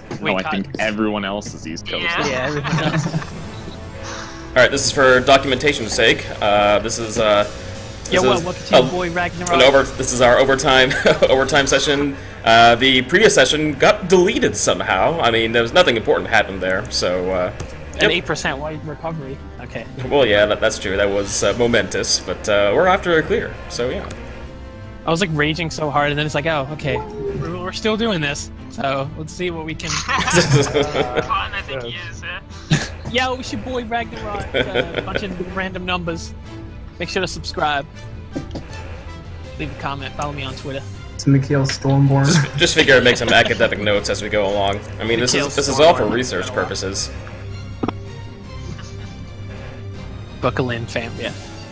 No, I think everyone else is East Coast. Yeah, everyone else. Alright, this is for documentation's sake. This is welcome to your boy Ragnarok. This is our overtime session. The previous session got deleted somehow. I mean, there was nothing important happened there, so An 8% white recovery. Okay. Well, yeah, that's true. That was momentous, but we're after a clear, so yeah. I was like raging so hard, and then it's like, oh, okay, we're still doing this. So let's see what we can. I think he is. Yo, it's your boy Ragnarok. Bunching random numbers. Make sure to subscribe. Leave a comment. Follow me on Twitter. It's Mikhail Stormborn. Just figure I'd make some academic notes as we go along. I mean, this is all for research purposes. Buckle in, fam. Yeah.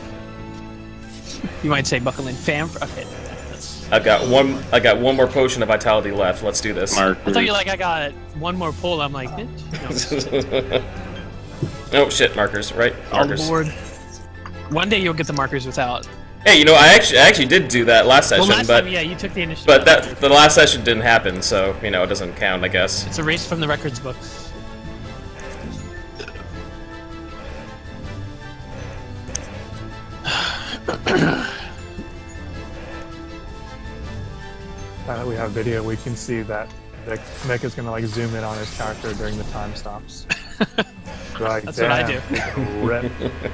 You might say buckle in, fam. Okay. I got one more potion of vitality left. Let's do this. I thought you like I got one more pull. I'm like, bitch. No. Oh shit, markers, right? Markers. Board. One day you'll get the markers without. Hey, you know, I actually did do that last session, last but time, yeah, you took the initiative. But the last session didn't happen, so you know it doesn't count, I guess. It's erased from the records books. Now that we have video, we can see that Mick is gonna like zoom in on his character during the time stops. Like, that's what I do. Rip.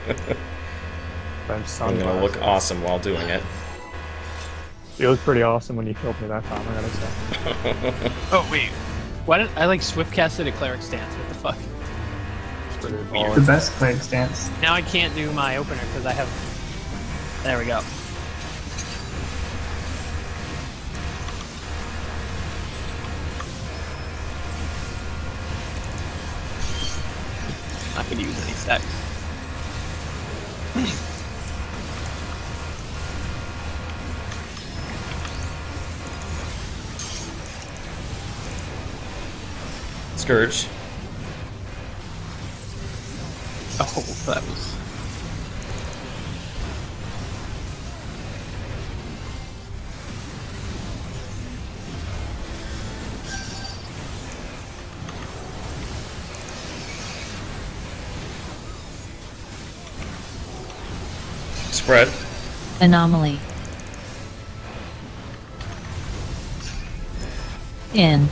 I'm gonna look awesome while doing it. You look pretty awesome when you killed me that time, I gotta say. Oh wait, why did I like swift casted a cleric stance? What the fuck? It's the best cleric stance. Now I can't do my opener because I have. There we go. Not gonna use any stacks. Scourge. Oh, that was. Spread. Anomaly. In.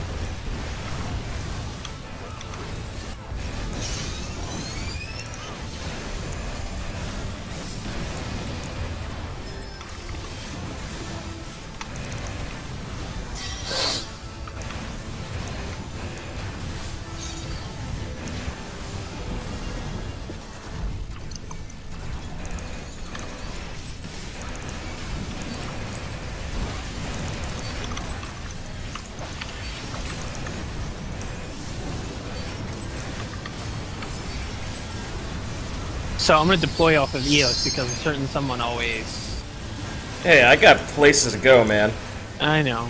So I'm gonna deploy off of Eos because a certain someone always. Hey, I got places to go, man. I know.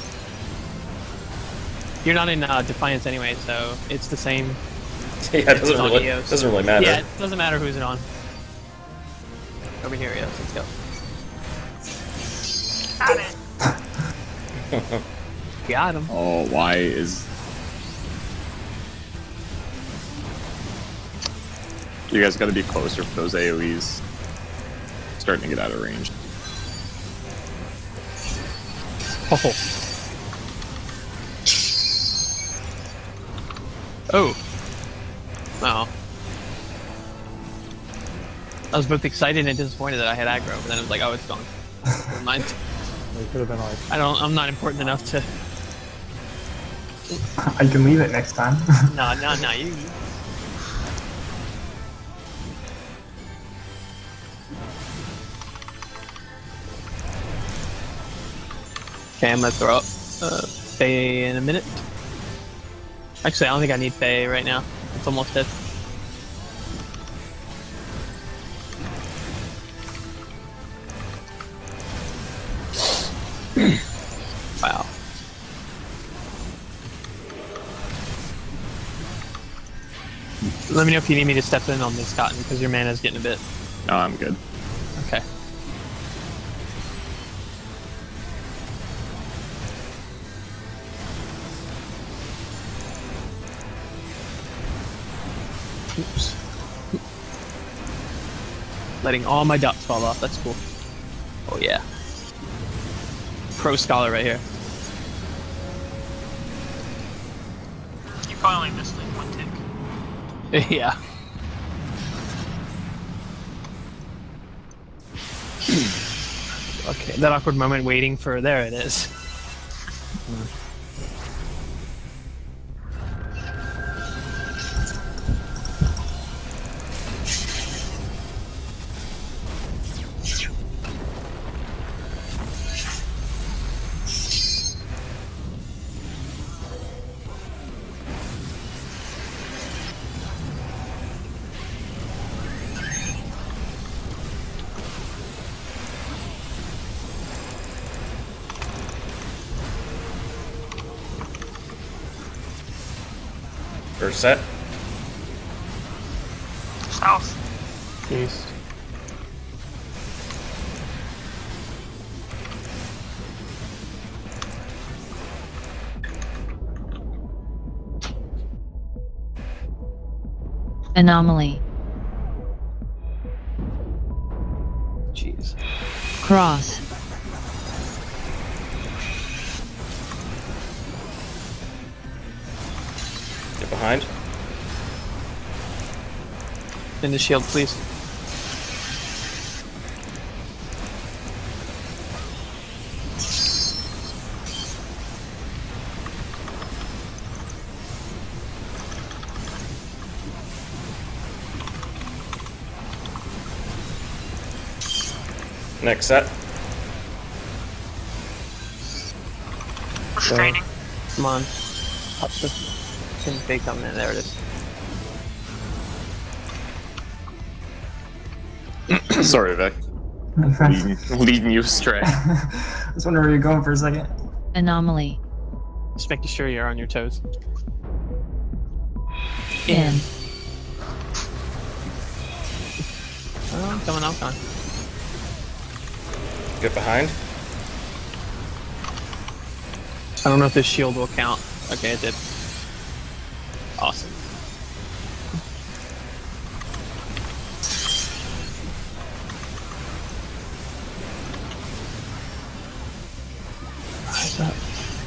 You're not in Defiance anyway, so it's the same. Yeah, it doesn't really matter. Yeah, it doesn't matter who's it on. Over here, Eos. Let's go. Got it. Got him. Oh, why is... You guys gotta be closer for those AoEs. Starting to get out of range. Oh. Wow. I was both excited and disappointed that I had aggro, but then it was like, oh, it's gone. Never mind. We could have been like... I'm not important enough to... I can leave it next time. No, you... Okay, I'm gonna throw up Faye in a minute. Actually, I don't think I need Faye right now. It's almost dead. Wow. Let me know if you need me to step in on this, Cotton, because your mana's getting a bit. No, I'm good. Okay. Oops. Letting all my dots fall off. That's cool. Oh yeah. Pro scholar right here. You probably only missed like one tick. Yeah. Okay, that awkward moment waiting for... There it is. First set. South. East. Anomaly. Jeez. Cross. Get behind. In the shield, please. Next set. Restraining. Come on. Pop the pin fake on there. There it is. Sorry, Vic. Leading you astray. I was wondering where you're going for a second. Anomaly. Just making sure you're on your toes. In. Oh, I'm coming out on. Get behind. I don't know if this shield will count. Okay, it did. Awesome. Rise up.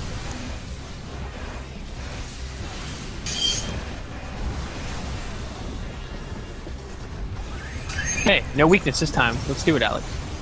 Hey, no weakness this time. Let's do it, Alex.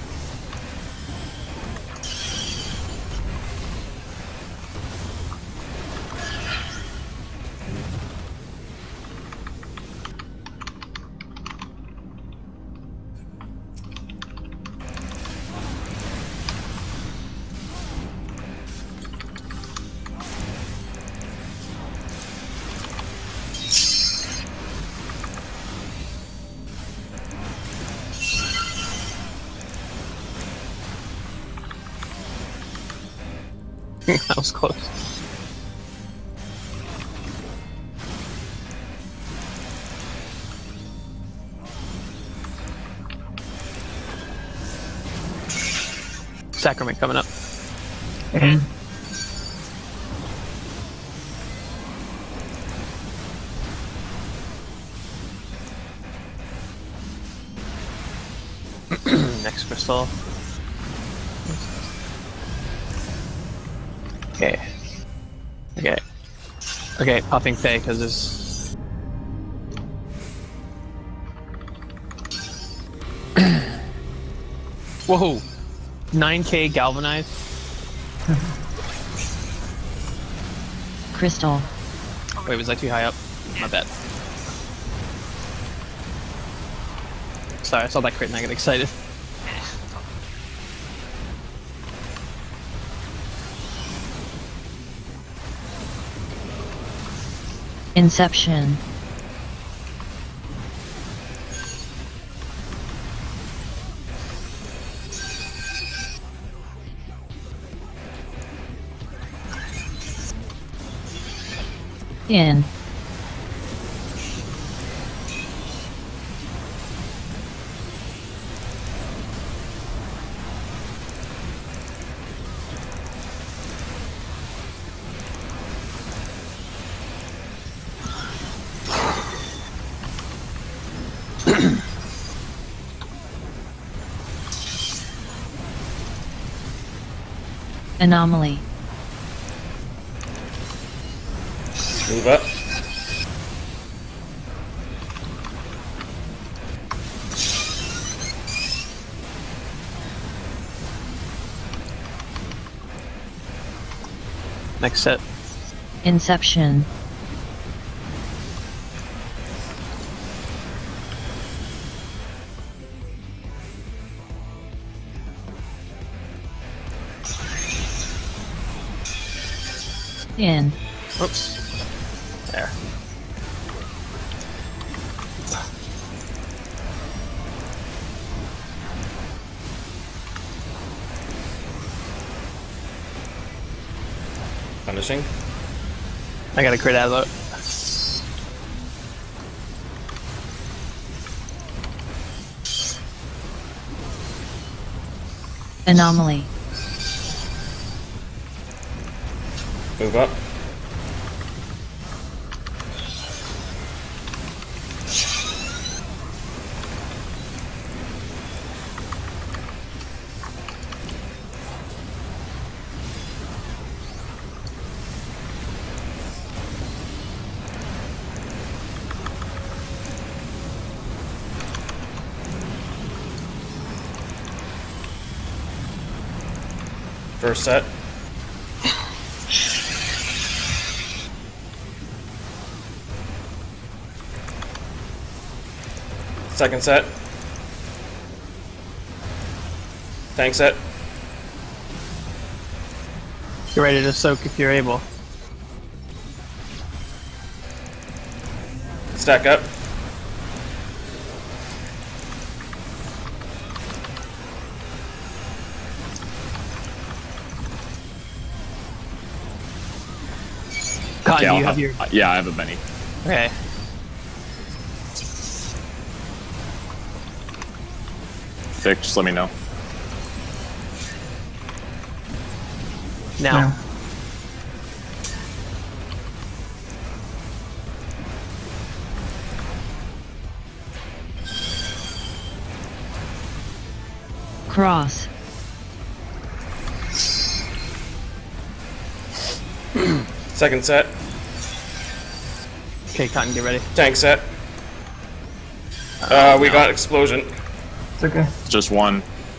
That was close. Sacrament coming up. And Next crystal. Okay. Okay. Okay, popping Fae because this. Whoa! 9K galvanized. Crystal. Wait, was I too high up? My bad. Sorry, I saw that crit and I got excited. Inception. In. Anomaly. Move up. Next set. Inception. In. Oops. There. Punishing. I got a crit out of it. Anomaly. Move up. First set. Second set. Tank set. Get ready to soak if you're able. Stack up. Cotton, Yeah, do you have your... yeah, I have a Benny. Okay. Vic, just let me know. Now. No. Cross. Second set. Okay, Cotton, get ready. Tank set. We got explosion. It's okay. Just one.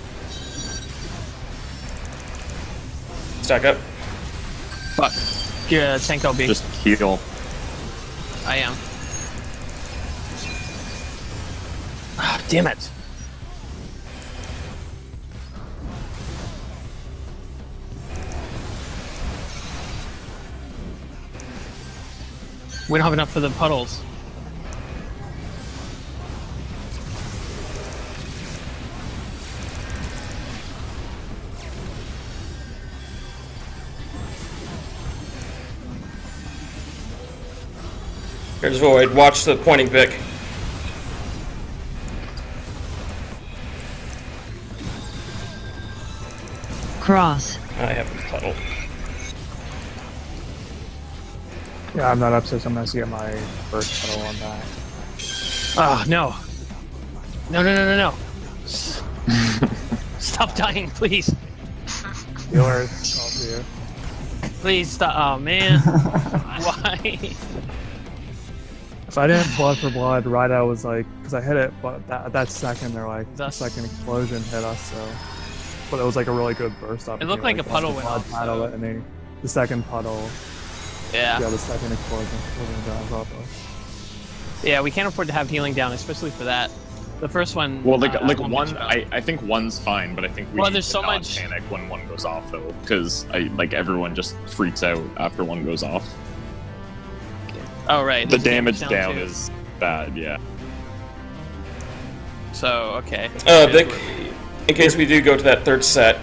Stack up. Fuck. Yeah, tank LB. Just heal. I am. Ah, damn it. We don't have enough for the puddles. Here's Void. Watch the pointing pick. Cross. I have a puddle. Yeah, I'm not upset. So I'm gonna get my first puddle on that. Oh, no. No, no, no, no, no. Stop dying, please. Healers, all to you. Please stop. Oh, man. Why? If I didn't blood for blood, Rida was like, because I hit it, but that second, they're like, the That's- second explosion hit us, so. But it was like a really good burst up. It looked like a puddle went off, so- And then the second puddle, Yeah. yeah, the second explosion was up. Yeah, we can't afford to have healing down, especially for that. The first one. Well, like I won't one, bitch about. I think one's fine, but I think we Well, need there's to so not much- panic when one goes off though, because like everyone just freaks out after one goes off. Oh, right. The there's damage down too. is bad, yeah. So, okay. Vic, in case we do go to that third set,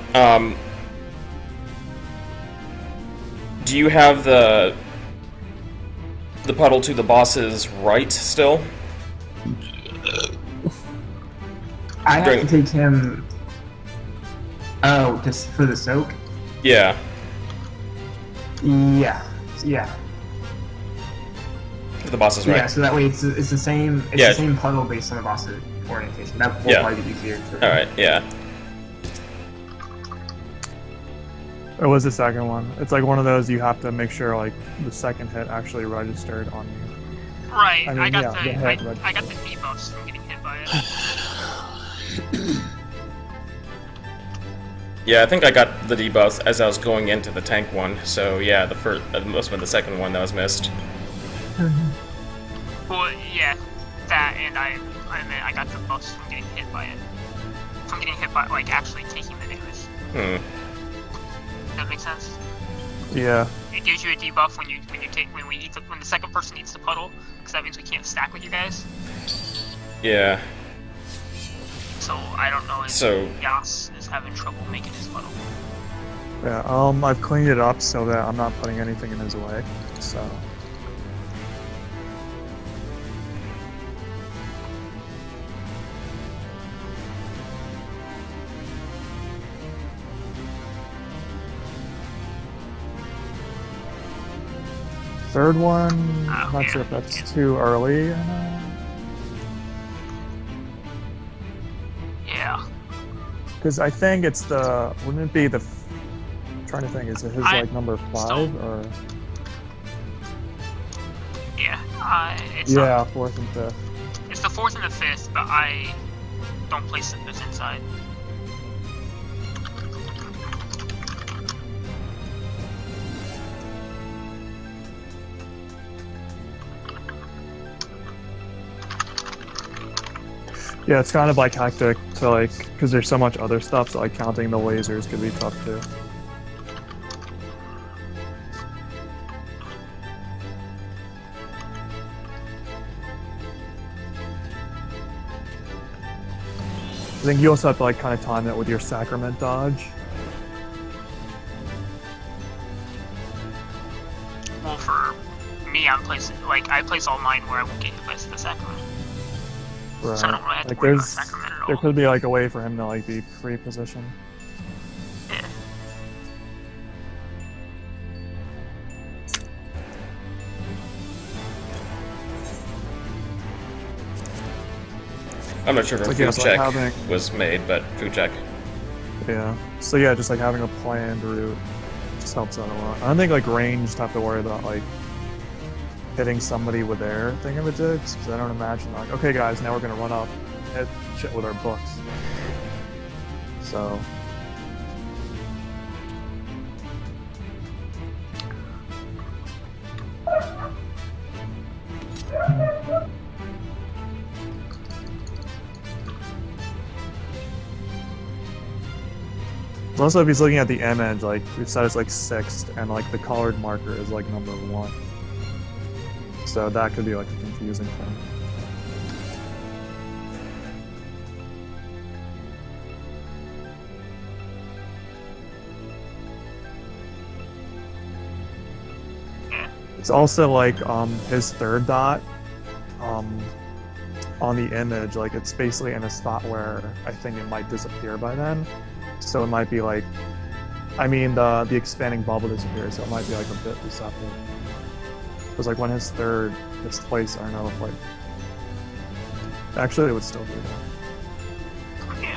do you have the puddle to the boss's right still? I have During- to take him. Oh, just for the soak? Yeah. Yeah. Yeah. To the boss's right. Yeah, so that way it's the same Yeah. the same puddle based on the boss's orientation. That will Yeah. probably be easier for Alright, yeah. It was the second one. It's like one of those you have to make sure like the second hit actually registered on you. Right. I mean, I got yeah, the the hit I got the debuffs from getting hit by it. Yeah, I think I got the debuffs as I was going into the tank one. So yeah, the first must have been the second one that was missed. Well, yeah, that and I mean I got the buffs from getting hit by it. From getting hit by like actually taking the damage. Hmm. That makes sense. Yeah. It gives you a debuff when the second person eats the puddle, because that means we can't stack with you guys. Yeah. So I don't know if So- Yas is having trouble making his puddle. Yeah. I've cleaned it up so that I'm not putting anything in his way. So. Third one, not sure if that's too early. Yeah. Because I think it's the, wouldn't it be the, I'm trying to think, is it his like number 5 or? Yeah. It's Yeah, 4th and 5th. It's the 4th and the 5th, but I don't place this inside. Yeah, it's kind of like hectic to like, because there's so much other stuff, so like counting the lasers could be tough too. I think you also have to like kind of time it with your sacrament dodge. Well, for me, I place all mine where I won't get hit by the sacrament. Right. So I don't really have to Like worry about sacrament at there all. could be like a way for him to like be pre-positioned. Yeah. I'm not sure if a Like, yeah, food it's like check having- was made, but food check. Yeah. So yeah, just like having a planned route just helps out a lot. I don't think like ranged have to worry about like hitting somebody with their thingamajigs, because I don't imagine like, okay guys, now we're gonna run up and hit shit with our books. So also, if he's looking at the image, like we've said it's like 6th, and like the colored marker is like number 1. So that could be like a confusing thing. It's also like his 3rd dot on the image, like it's basically in a spot where I think it might disappear by then. So it might be like, I mean the expanding bubble disappears, so it might be like a bit deceptive. Because like when his 3rd is placed, I don't know if like, actually it would still be there. Yeah.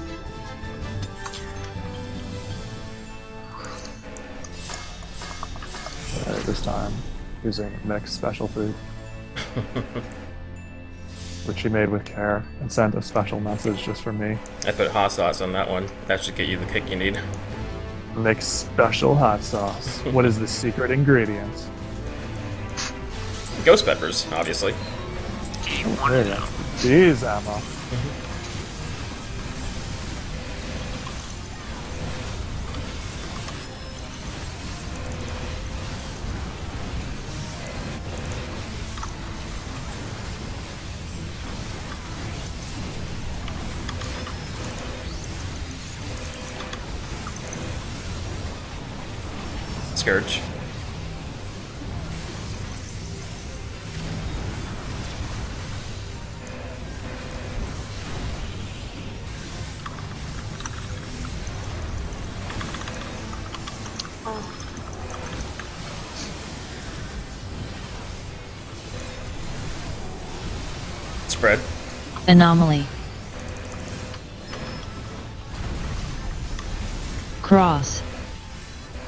This time using mixed special food. Which he made with care and sent a special message just for me. I put hot sauce on that one. That should get you the kick you need. Mixed special hot sauce. What is the secret ingredient? Ghost peppers, obviously. Do you want to know? Jeez, Emma. Scourge. Spread. Anomaly. Cross.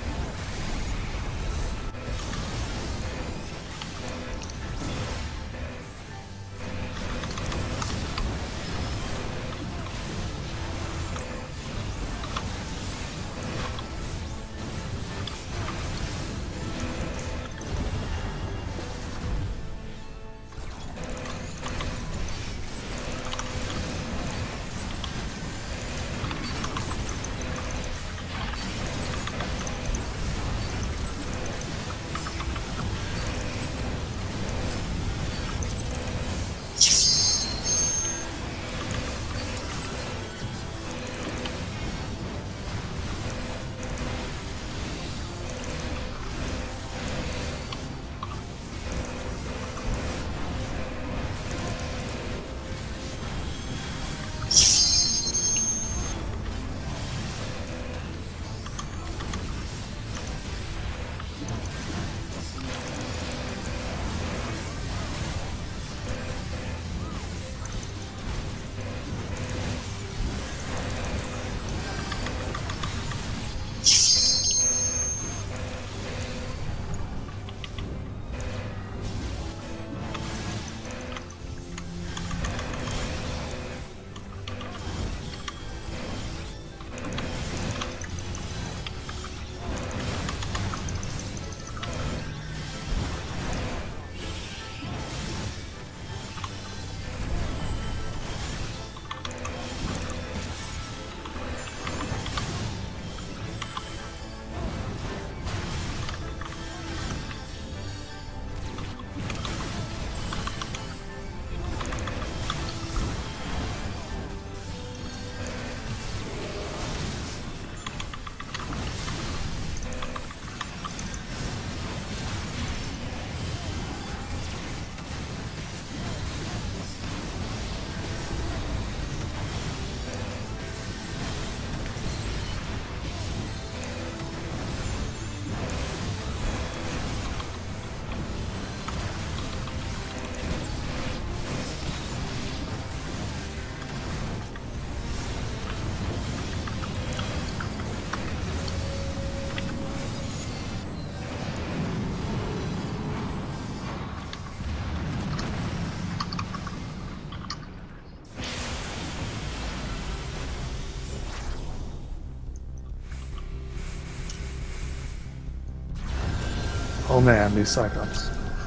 man, these Cyclops.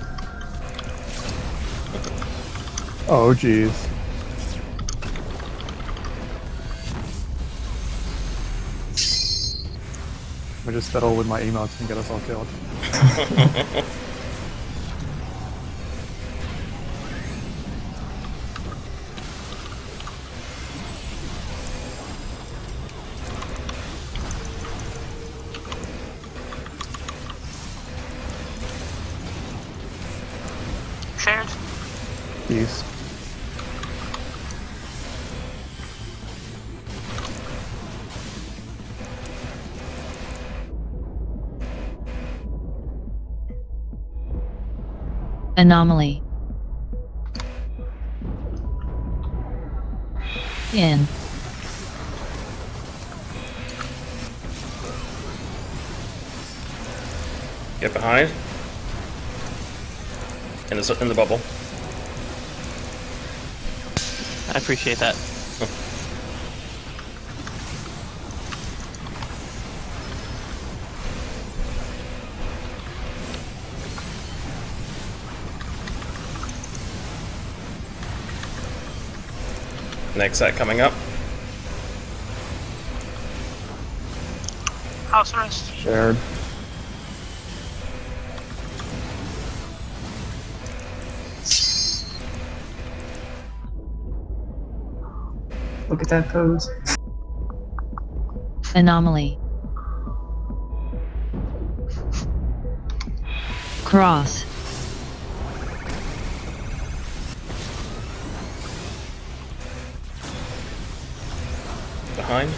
Oh jeez. I just fiddle with my emotes and get us all killed. Shared. Peace. Anomaly. In. Get behind. In the bubble. I appreciate that. Next set coming up. House arrest. Shared. Look at that pose. Anomaly. Cross. Behind.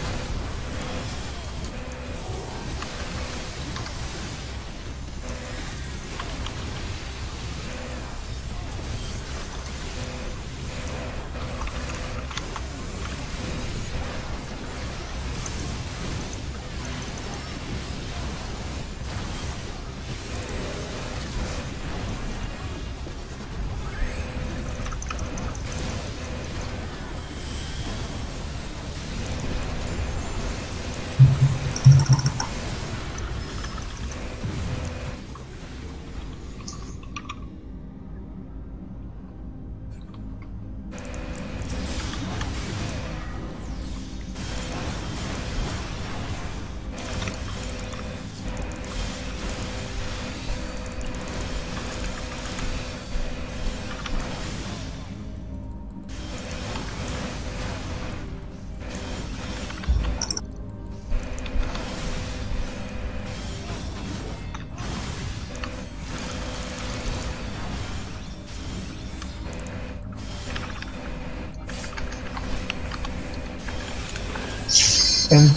And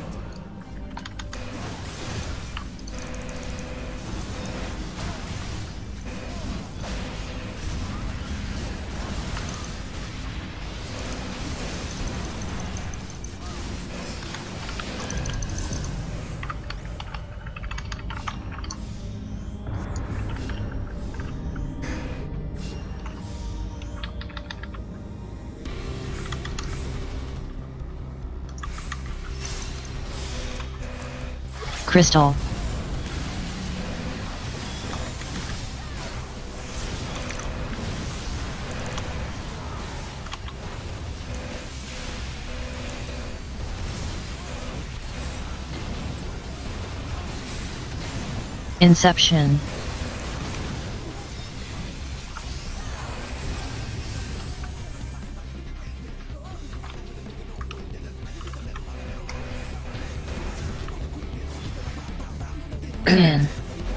Crystal. Inception. In.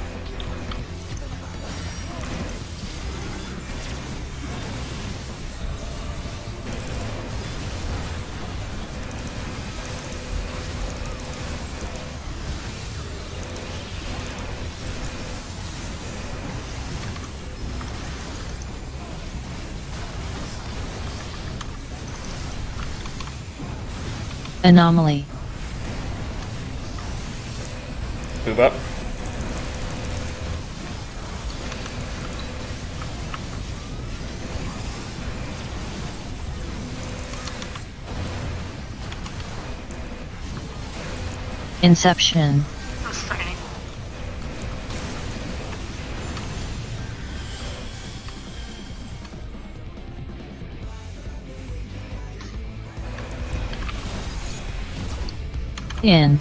Anomaly. Move up. Inception. Restraining. In.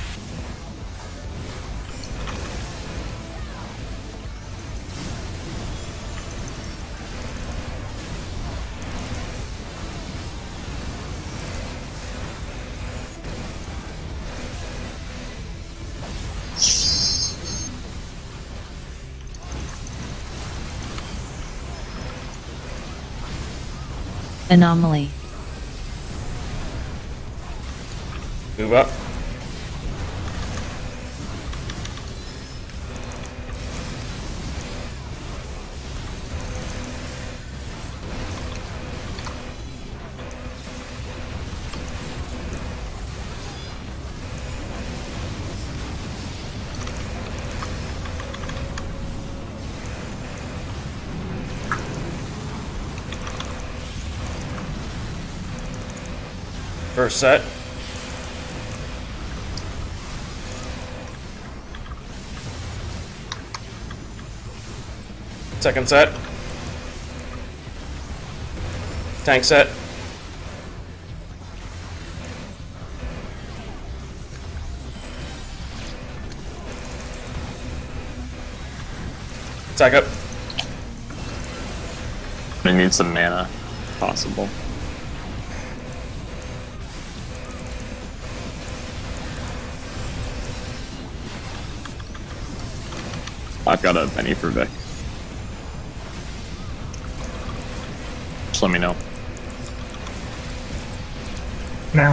Anomaly. Move up. First set. Second set. Tank set. Attack up. I need some mana, if possible. I've got a penny for Vic. Just let me know. Now.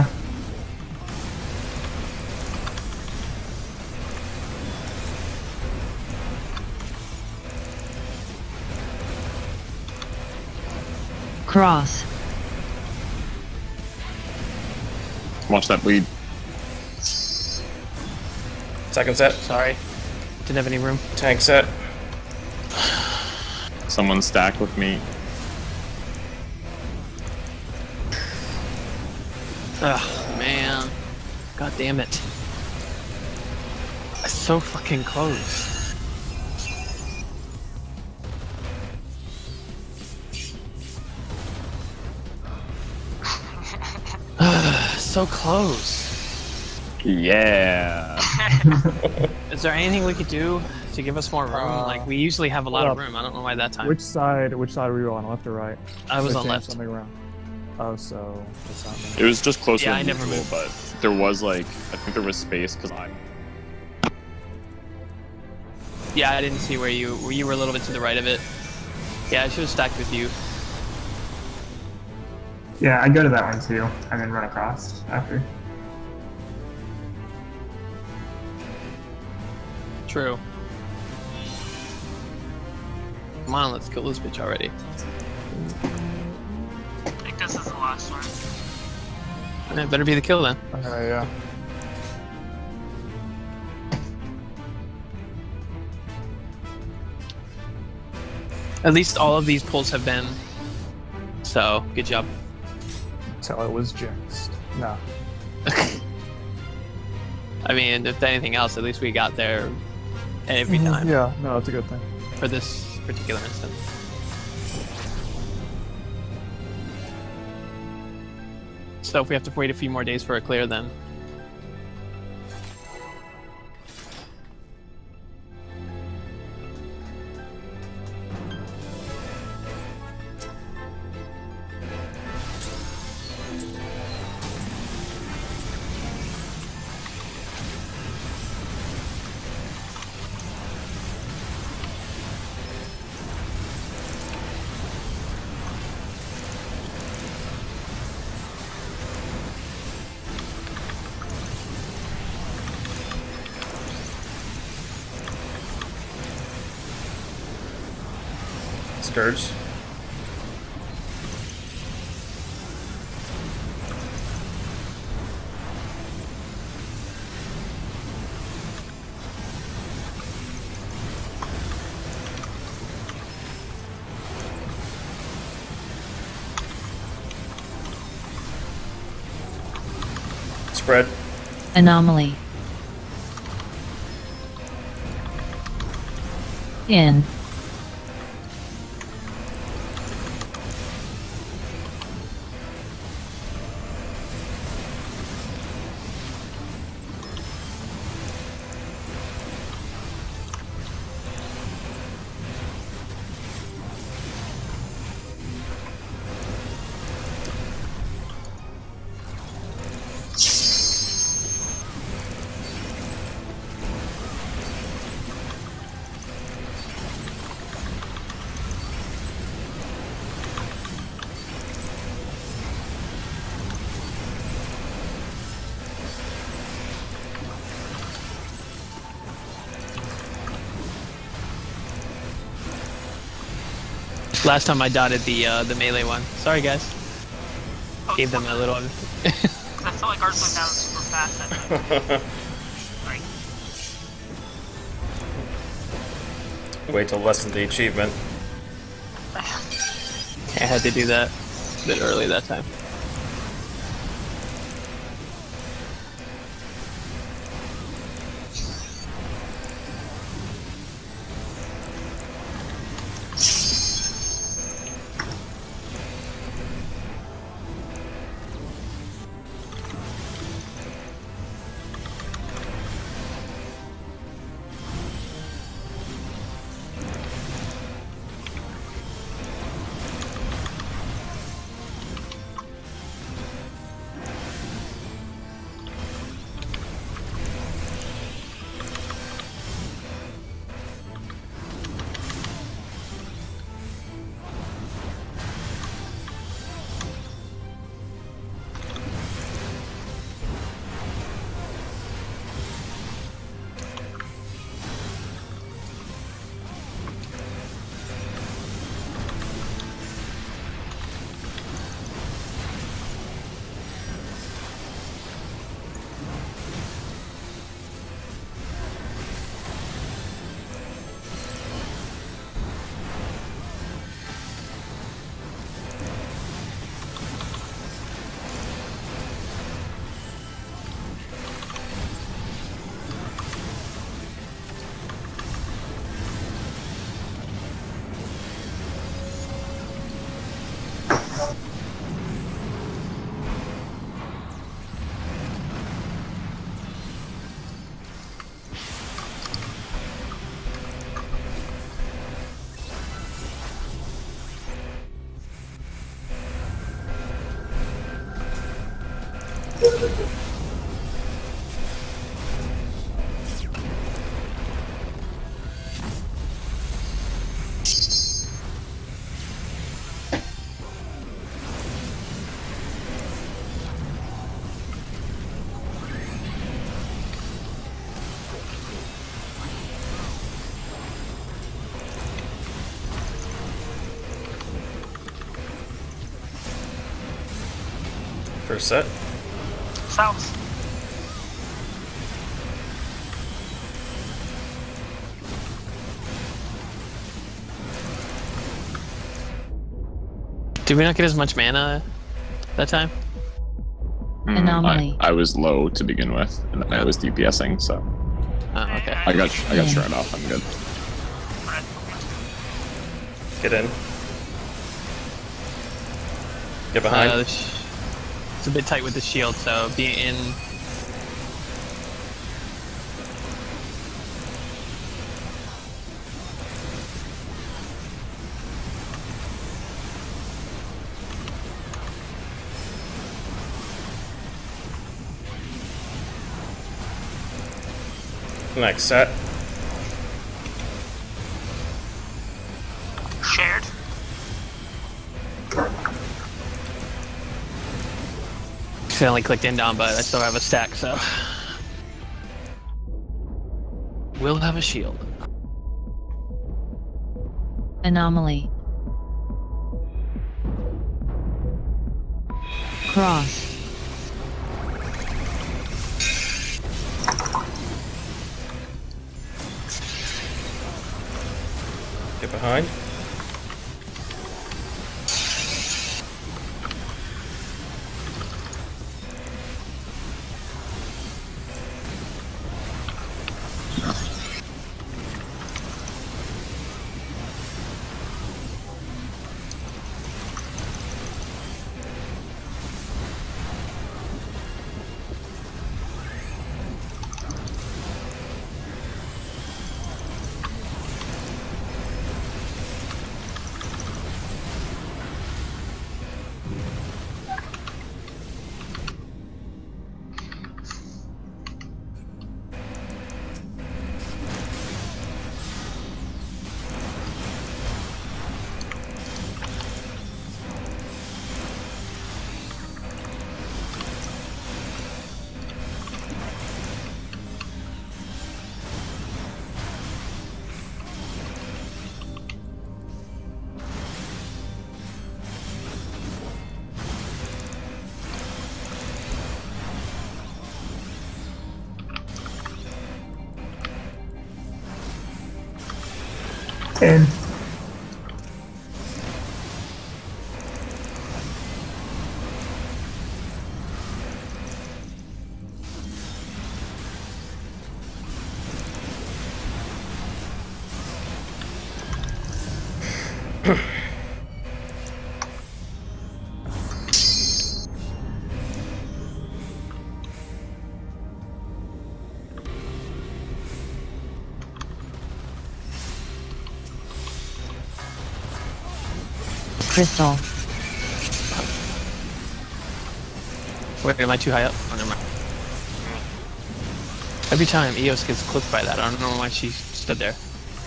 Cross. Watch that bleed. Second set. Sorry. Didn't have any room. Tank set. Someone stack with me. Ugh, man. God damn it. It's so fucking close. So close. Yeah. Is there anything we could do to give us more room? Like, we usually have a lot of hold up. room. I don't know why that time. Which side were you on, left or right? I was They on changed left. Something around. Oh, so it's not me. It was just closer Yeah, than I never usual, moved. but there was like, I think there was space because I. Yeah, I didn't see where you were a little bit to the right of it. Yeah, I should have stacked with you. Yeah, I'd go to that one too, and then run across after. True. Come on, let's kill this bitch already. I think this is the last one. It better be the kill then. Okay, yeah. At least all of these pulls have been. So, good job. Until it was jinxed. No. I mean, if anything else, at least we got there every time Yeah, no, that's a good thing. for this particular instance. So if we have to wait a few more days for a clear, then Scourge. Spread. Anomaly. In. Last time I dotted the melee one. Sorry guys. Gave them a little. I felt like ours went down super fast. Like, Wait till less than the achievement. I had to do that a bit early that time. First set. South. Did we not get as much mana that time? Anomaly. I was low to begin with, and then I was DPSing, so Oh, okay. I got shred off. I'm good. Get in. Get behind. It's a bit tight with the shield, so be in. Next set. Shared. I only clicked in down, but I still have a stack, so we'll have a shield. Anomaly. Cross. Get behind. In. Crystal. Wait, am I too high up? Oh, never mind. Every time Eos gets clipped by that, I don't know why she stood there.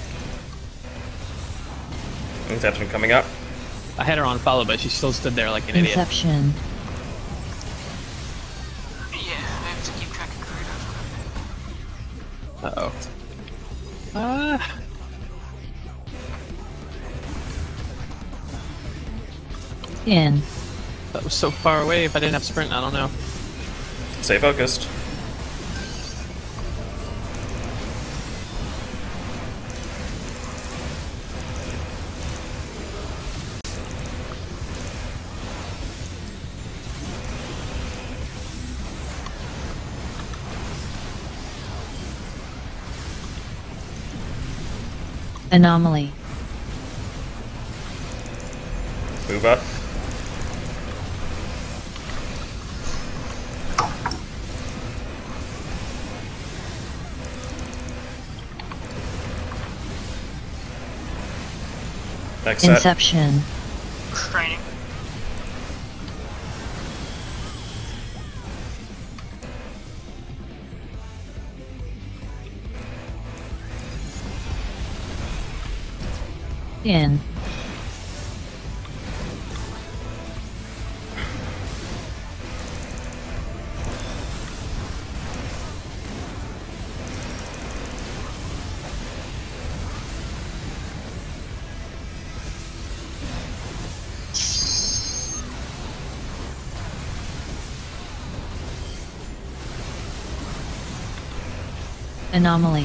Inception coming up. I had her on follow, but she still stood there like an idiot. Inception. Yeah, I have to keep track of Garuda. Uh-oh. In. That was so far away. If I didn't have sprint, I don't know. Stay focused. Anomaly. Move up. Next set. Inception. Training. In. Anomaly.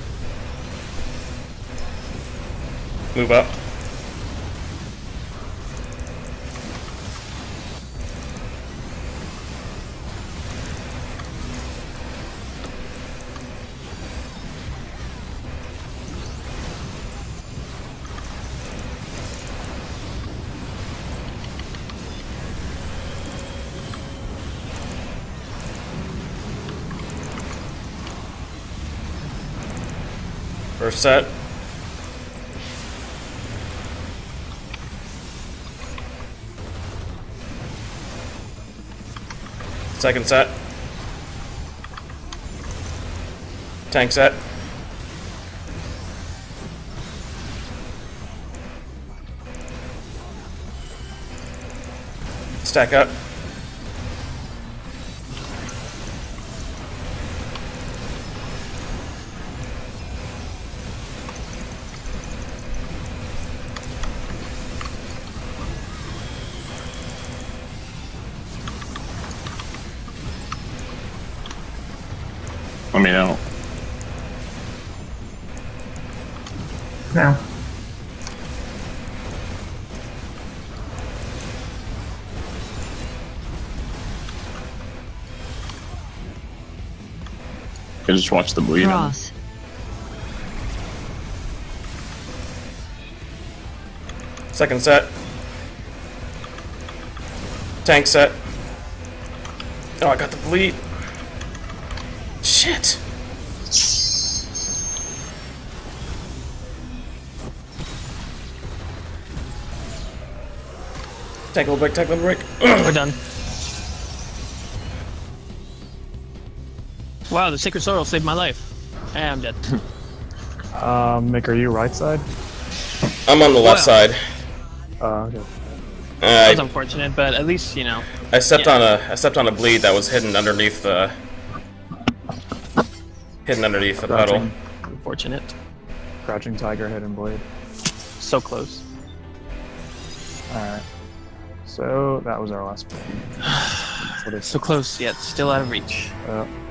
Move up. First set. Second set. Tank set. Stack up. Let me know. Now. You just watch the bleed. Cross. Second set. Tank set. Oh, I got the bleed. Shit. Tank little break, tank little break. We're done. Wow, the Sacred Sorrel saved my life. I'm dead. Mick, are you right side? I'm on the left Wow. side. Okay. That was unfortunate, but at least, you know. I stepped Yeah. on a bleed that was hidden underneath the puddle. Crouching, Unfortunate. crouching tiger, hidden blade. So close. Alright. So, that was our last one. What is So close, yet still out of reach.